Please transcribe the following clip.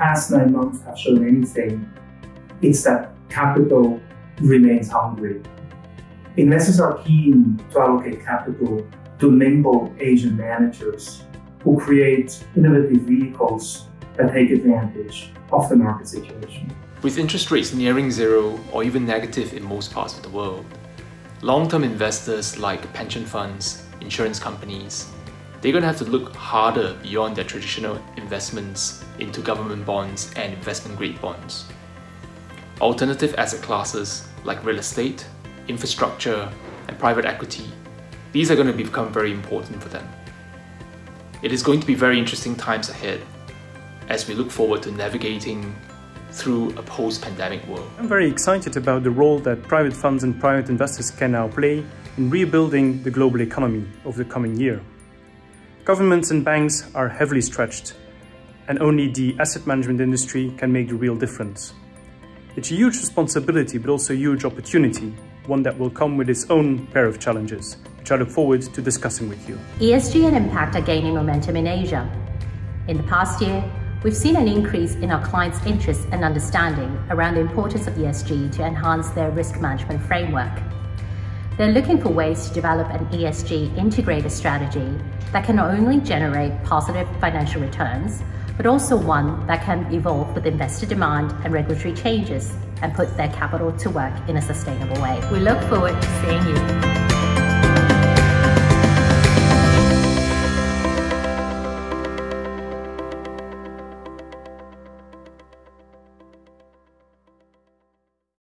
past 9 months have shown anything, it's that capital remains hungry. Investors are keen to allocate capital to nimble Asian managers who create innovative vehicles that take advantage of the market situation. With interest rates nearing zero or even negative in most parts of the world, long-term investors like pension funds, insurance companies, they're going to have to look harder beyond their traditional investments into government bonds and investment-grade bonds. Alternative asset classes like real estate, infrastructure, and private equity, these are going to become very important for them. It is going to be very interesting times ahead as we look forward to navigating through a post-pandemic world. I'm very excited about the role that private funds and private investors can now play in rebuilding the global economy over the coming year. Governments and banks are heavily stretched, and only the asset management industry can make the real difference. It's a huge responsibility, but also a huge opportunity, one that will come with its own pair of challenges, which I look forward to discussing with you. ESG and impact are gaining momentum in Asia. In the past year, we've seen an increase in our clients' interest and understanding around the importance of ESG to enhance their risk management framework. They're looking for ways to develop an ESG integrated strategy that can not only generate positive financial returns, but also one that can evolve with investor demand and regulatory changes and put their capital to work in a sustainable way. We look forward to seeing you.